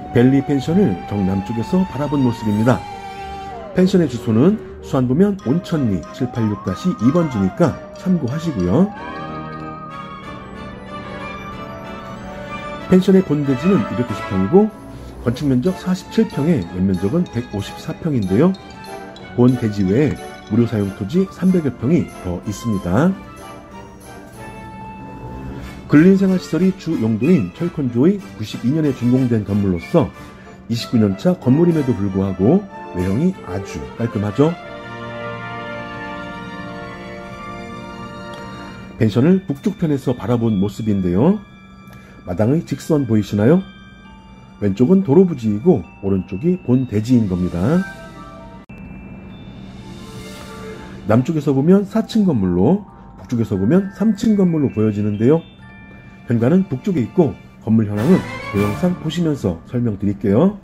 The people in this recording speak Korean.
벨리 펜션을 정남쪽에서 바라본 모습입니다. 펜션의 주소는 수안부면 온천리 786-2번지니까 참고하시고요. 펜션의 본대지는 290평이고 건축면적 47평에 연면적은 154평인데요. 본대지 외에 무료 사용 토지 300여 평이 더 있습니다. 근린생활시설이 주 용도인 철콘조의 92년에 준공된 건물로서 29년차 건물임에도 불구하고 외형이 아주 깔끔하죠. 펜션을 북쪽편에서 바라본 모습인데요. 마당의 직선 보이시나요? 왼쪽은 도로 부지이고 오른쪽이 본 대지인 겁니다. 남쪽에서 보면 4층 건물로, 북쪽에서 보면 3층 건물로 보여지는데요. 현관은 북쪽에 있고 건물 현황은 동영상 보시면서 설명드릴게요.